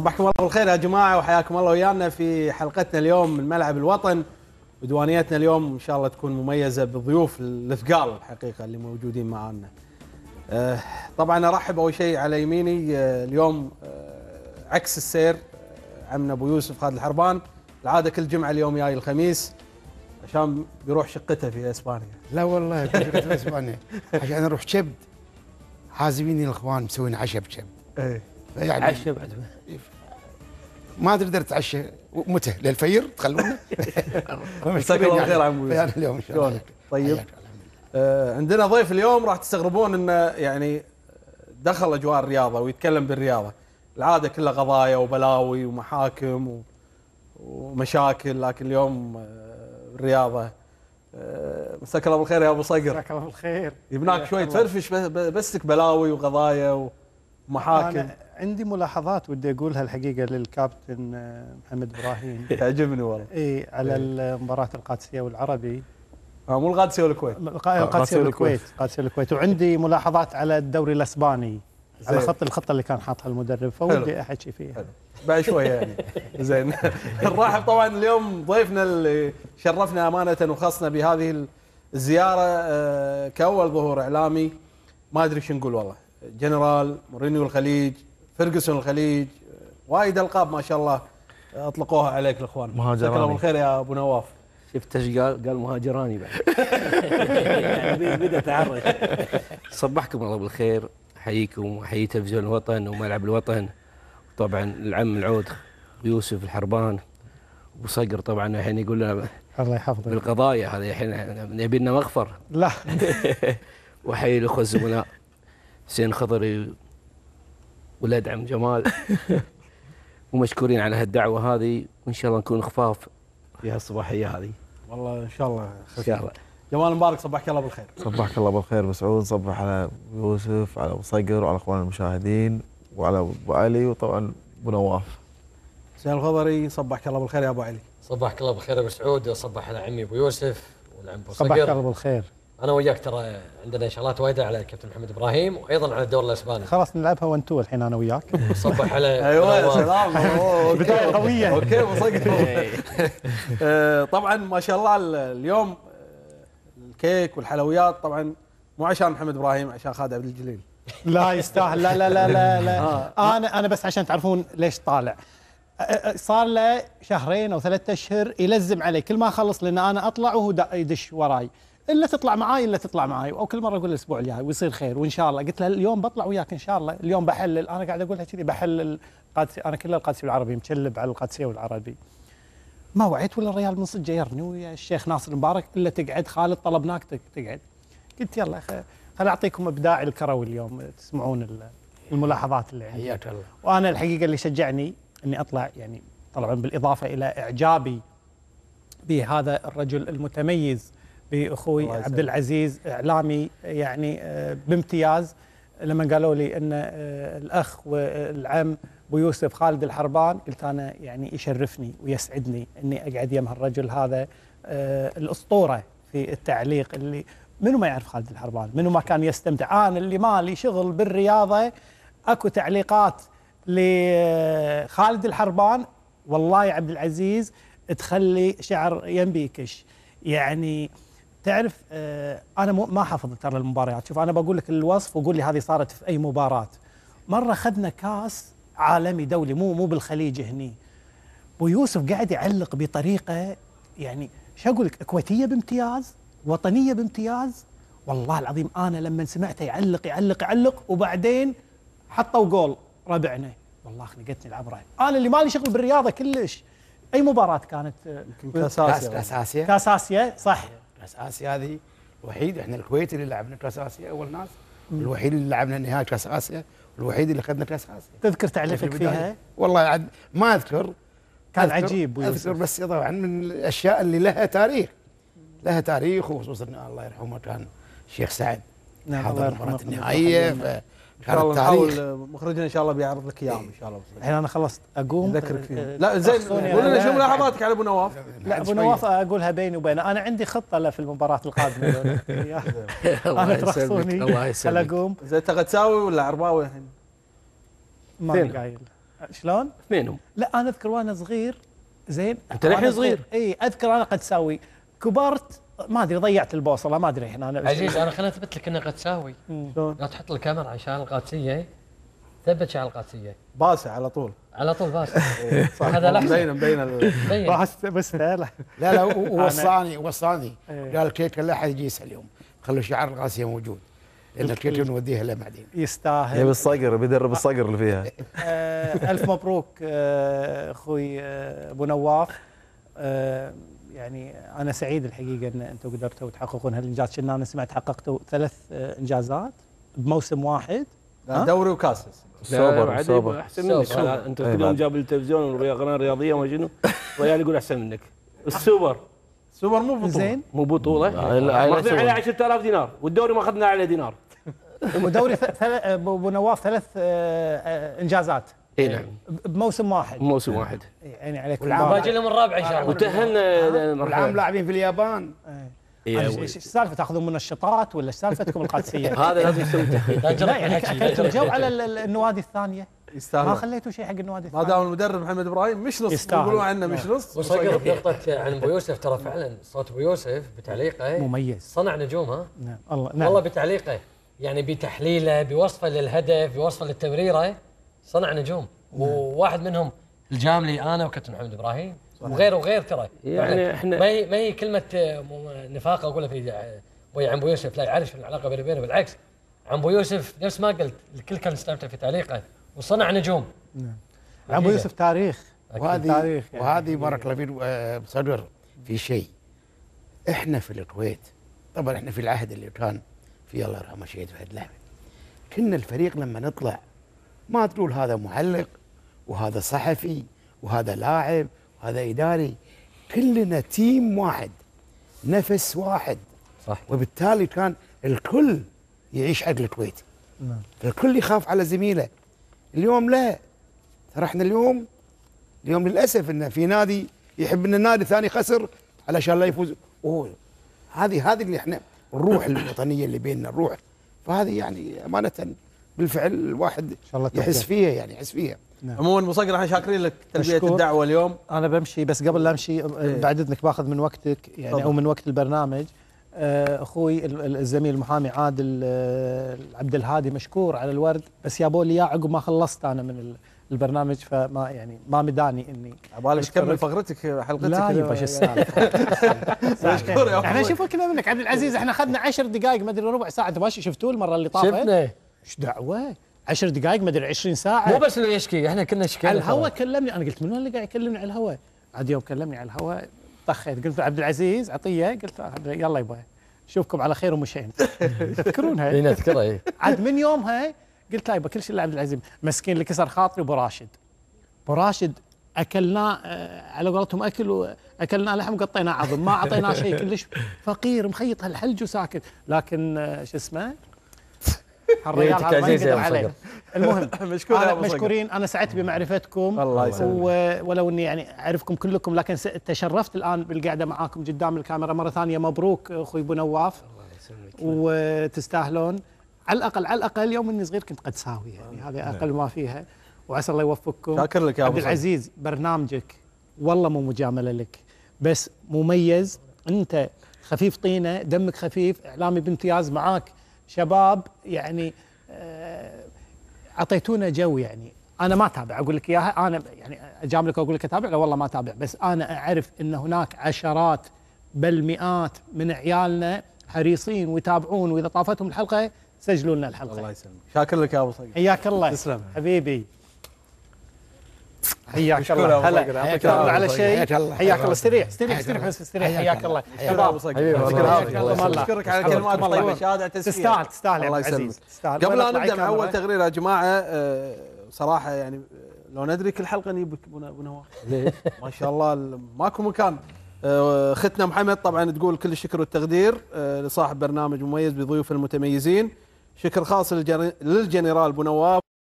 صبحكم الله بالخير يا جماعه وحياكم الله ويانا في حلقتنا اليوم من ملعب الوطن. وديوانيتنا اليوم ان شاء الله تكون مميزه بالضيوف الثقال الحقيقه اللي موجودين معانا. طبعا ارحب اول شيء على يميني اليوم عكس السير عمنا ابو يوسف خالد الحربان. العاده كل جمعه اليوم جاي الخميس عشان بيروح شقته في اسبانيا. لا والله شقته في اسبانيا عشان اروح شبد. حازميني الاخوان مسوين عشاء بشبد. ايه يعني عشاء بعد ما تقدر تتعشى متى للفير تخلونا. مساك الله بالخير عم ابو يوسف. اليوم ان شاء الله. طيب عندنا ضيف اليوم راح تستغربون انه يعني دخل اجواء الرياضه ويتكلم بالرياضه. العاده كلها قضايا وبلاوي ومحاكم ومشاكل، لكن اليوم الرياضه. مساك الله بالخير يا ابو صقر. مساك الله بالخير. يبناك شوي تفرفش بسك بلاوي وقضايا ومحاكم. أنا عندي ملاحظات ودي اقولها الحقيقه للكابتن محمد ابراهيم. تعجبني والله. اي على مباراه القادسيه والعربي. مو القادسيه والكويت. القادسيه والكويت. القادسيه والكويت. وعندي ملاحظات على الدوري الاسباني على الخطه اللي كان حاطها المدرب، فودي احكي فيها. حلو. بعد شويه يعني. زين. نرحب طبعا اليوم ضيفنا اللي شرفنا امانه وخصنا بهذه الزياره كاول ظهور اعلامي. ما ادري شو نقول والله. جنرال مورينيو الخليج، فيرجسون الخليج، وايد القاب ما شاء الله اطلقوها عليك الاخوان. مهاجراني. مساك الله بالخير يا ابو نواف. شفت ايش قال مهاجراني بعد. يعني بدا تعرج. صبحكم الله بالخير، احييكم واحيي تلفزيون الوطن وملعب الوطن، وطبعا العم العود يوسف الحربان وصقر. طبعا الحين يقول لنا الله يحفظك بالقضايا هذه الحين يبي لنا مغفر. لا. واحيي الاخوه الزملاء حسين خضري ولاد عم جمال. ومشكورين على هالدعوه هذه، وان شاء الله نكون خفاف في هالصباحيه هذه. والله ان شاء الله ان شاء الله. جمال مبارك صبحك الله بالخير. صبحك الله بالخير ابو سعود، صبح على يوسف، على ابو صقر، وعلى اخوان المشاهدين، وعلى ابو علي، وطبعا ابو نواف. حسين الخضري صبحك الله بالخير يا ابو علي. صبحك الله بالخير ابو سعود، وصبح على عمي ابو يوسف والعم ابو صبحك صقر. الله بالخير. انا وياك ترى عندنا شغلات وايده على الكابتن محمد ابراهيم، وايضا على الدوري الاسباني. خلاص نلعبها 1 2 الحين انا وياك. صبح على ايوه يا سلام. بدايه قويه. اوكي ابو صقر. طبعا ما شاء الله اليوم الكيك والحلويات طبعا مو عشان محمد ابراهيم، عشان خالد عبد الجليل. لا يستاهل. لا لا لا لا, لا. انا بس عشان تعرفون ليش طالع. صار له شهرين او 3 اشهر يلزم علي كل ما اخلص، لان انا اطلع وهو يدش وراي، الا تطلع معاي الا تطلع معاي، او كل مره اقول الاسبوع الجاي ويصير خير وان شاء الله. قلت له اليوم بطلع وياك ان شاء الله، اليوم بحلل. انا قاعد اقولها كذي بحلل القادسيه، انا كله القادسيه والعربي، مشلب على القادسيه والعربي. ما وعيت ولا الريال من صدق جيرني ويا الشيخ ناصر مبارك الا تقعد خالد، طلبناك تقعد. قلت يلا خل اعطيكم ابداعي الكروي اليوم تسمعون الملاحظات اللي عندي. حياك الله. وانا الحقيقه اللي شجعني اني اطلع، يعني طبعا بالاضافه الى اعجابي بهذا الرجل المتميز باخوي عبد العزيز، اعلامي يعني بامتياز. لما قالوا لي ان الاخ والعم ابو يوسف خالد الحربان، قلت انا يعني يشرفني ويسعدني اني اقعد يم هالرجل هذا الاسطوره في التعليق. اللي منو ما يعرف خالد الحربان، منو ما كان يستمتع. انا اللي مالي شغل بالرياضه اكو تعليقات لخالد الحربان والله يا عبد العزيز تخلي شعر ينبيكش. يعني تعرف انا ما حافظ ترى المباريات. شوف انا بقول لك الوصف وقول لي هذه صارت في اي مباراه. مره اخذنا كاس عالمي دولي، مو بالخليج هني. ابو يوسف قاعد يعلق بطريقه يعني شو اقول لك، كويتيه بامتياز، وطنيه بامتياز. والله العظيم انا لما سمعته يعلق وبعدين حطوا جول ربعنا، والله خنقتني العبره. انا اللي مالي شغل بالرياضه كلش. اي مباراه كانت؟ يمكن كاس اسيا. كاس اسيا صح. كاس اسيا هذه الوحيد، احنا الكويت اللي لعبنا كاس اسيا اول ناس، الوحيد اللي لعبنا نهائي كاس اسيا، والوحيد اللي اخذنا كاس اسيا. تذكر تعليقك فيها؟ والله عاد ما اذكر. كان عجيب. اذكر بس طبعا من الاشياء اللي لها تاريخ، وخصوصا الله يرحمه كان الشيخ سعد. نعم حضر المباراه النهائيه. ان شاء الله نحاول مخرجنا ان شاء الله بيعرض لك اياهم ان شاء الله. الحين انا خلصت اقوم اذكرك فيهم. لا زين قول لنا شو ملاحظاتك على ابو نواف. لا ابو نواف اقولها بيني وبينه، انا عندي خطه له في المباراه القادمه. انا ترخصوني. الله يسلمك. اقوم. زين انت تساوي ولا عرباوي الحين؟ ما قايل. شلون؟ اثنينهم. لا انا اذكر وانا صغير زين. أنت للحين صغير. اي اذكر انا قد ساوي، كبرت ما ادري ضيعت البوصله ما ادري هنا انا عزيز انا خليني اثبت لك انه قد تساوي. شلون؟ لا تحط الكاميرا عشان القادسيه، ثبت شعر القادسيه باسع على طول. على طول باس. صح. هذا لحظة. مبين بين. بس لا لا ووصاني إيه. قال كيك لا احد يجي يسال اليوم، خلوا شعار القاسيه موجود، لان الكيك نوديها له بعدين. يستاهل. يبي الصقر، بيدرب الصقر اللي فيها. الف مبروك اخوي ابو نواف. يعني انا سعيد الحقيقه ان انتم قدرتوا تحققون هالانجاز. كنا انا سمعت حققتوا 3 انجازات بموسم واحد. دوري وكاس. سوبر احسن منك. انت كل يوم جاب التلفزيون قناه رياضيه ما شنو، ريال يقول احسن منك. السوبر مو بطولة. زين. مو بطوله، ماخذين عليه 10,000 دينار، والدوري ما اخذنا عليه دينار. ودوري ابو نواف 3 انجازات. اي نعم. بموسم واحد. موسم واحد. يعني عليكم باجي لهم الرابع ان شاء الله. وتاهلنا والعام لاعبين في اليابان. ايش السالفه تاخذون منشطات ولا ايش سالفتكم القادسيه؟ هذا لازم نسوي تحقيق. لا يعني اكلتوا الجو على النوادي الثانيه. يستاهل. ما خليتوا شيء حق النوادي ما الثانيه. دام المدرب محمد ابراهيم مش نص يستاهل. يقولون عنه مش نص. وصقر بنقطة عن ابو يوسف، ترى فعلا صوت ابو يوسف بتعليقه مميز. صنع نجوم. ها نعم الله نعم. والله بتعليقه، يعني بتحليله، بوصفه للهدف، بوصفه للتمريره، صنع نجوم. وواحد منهم الجاملي انا وكابتن محمد ابراهيم وغير ترى. يعني احنا ما هي كلمه نفاق اقولها في ويا عم ابو يوسف، لا يعرف العلاقه بيني وبينه، بالعكس عم ابو يوسف نفس ما قلت الكل كان يستمتع في تعليقه وصنع نجوم. عم ابو يوسف تاريخ. وهذه يعني. بارك الله فيك صدر في شيء. احنا في الكويت طبعا احنا في العهد اللي كان في الله يرحمه شهيد فهد لهبي، كنا الفريق لما نطلع ما تقول هذا معلق وهذا صحفي وهذا لاعب وهذا اداري، كلنا تيم واحد، نفس واحد. صح. وبالتالي كان الكل يعيش حق الكويت. نعم. الكل يخاف على زميله. اليوم لا، ترى احنا اليوم للاسف ان في نادي يحب ان النادي الثاني خسر علشان لا يفوز. هذه اللي احنا الروح الوطنيه اللي بيننا، الروح. فهذه يعني امانه بالفعل الواحد يحس فيها، يعني يحس فيها. عموما ابو صقر احنا شاكرين لك تلبيه الدعوه اليوم. انا بمشي بس قبل لا امشي بعد اذنك باخذ من وقتك يعني او من وقت البرنامج. اخوي الزميل المحامي عادل عبد الهادي مشكور على الورد، بس يابوا لي اياه عقب ما خلصت انا من البرنامج، فما يعني ما مداني اني عبالك تكمل فقرتك حلقتك. لا يبا شو السالفه. مشكور يا احنا شوفوا كذا منك عبد العزيز، احنا اخذنا 10 دقائق ما ادري ربع ساعه. انتم ماشي شفتوه المره اللي طافت؟ شفنا. ايش دعوه 10 دقائق ما ادري 20 ساعه. مو بس انه يشكي، احنا كنا شكينا على الهواء كلمني. انا قلت من اللي قاعد يكلمني على الهواء؟ عاد يوم كلمني على الهواء طخيت، قلت عبد العزيز عطيه، قلت يلا يبا اشوفكم على خير ومشينا. تذكرونها؟ اي نذكرها. اي عاد من يومها قلت لا يبا كل شيء الا عبد العزيز مسكين اللي كسر خاطري. ابو راشد اكلناه على قولتهم اكلناه لحم وقطيناه عظم، ما اعطيناه شيء، كلش فقير مخيط هالحلج وساكت. لكن شو اسمه الرجال هذا ما يقدر عليه. المهم مشكورين. انا سعدت بمعرفتكم الله يسلمك. ولو اني يعني اعرفكم كلكم، لكن تشرفت الان بالقعده معاكم قدام الكاميرا. مره ثانيه مبروك اخوي ابو نواف، وتستاهلون. على الاقل يوم اني صغير كنت قد ساوي، يعني هذا اقل ما فيها. وعسى الله يوفقكم. شاكر لك يا عبد العزيز. برنامجك والله مو مجامله لك، بس مميز. انت خفيف طينه، دمك خفيف، اعلامي بامتياز، معاك شباب يعني اعطيتونا جو. يعني انا ما اتابع اقول لك اياها، انا يعني اجاملك واقول لك اتابع، لا والله ما اتابع، بس انا اعرف ان هناك عشرات بل مئات من عيالنا حريصين ويتابعون، واذا طافتهم الحلقه سجلوا لنا الحلقه. الله يسلمك. شاكر لك يا ابو صقر. حياك الله. تسلم حبيبي. حياك الله. هلا حياك الله على شيء. حياك الله. استريح بس استريح. حياك الله. ابو صقر. اشكرك على كلمات طيبه، شهاده تسفيه. تستاهل الله يا يسلمك. تستاهل. قبل لا نبدا مع اول تقرير يا جماعه، صراحه يعني لو ندري كل حلقه نجيبك ابو نواف. ليش؟ ما شاء الله ماكو مكان. اختنا محمد طبعا تقول كل الشكر والتقدير لصاحب برنامج مميز بضيوف المتميزين. شكر خاص للجنرال ابو نواف.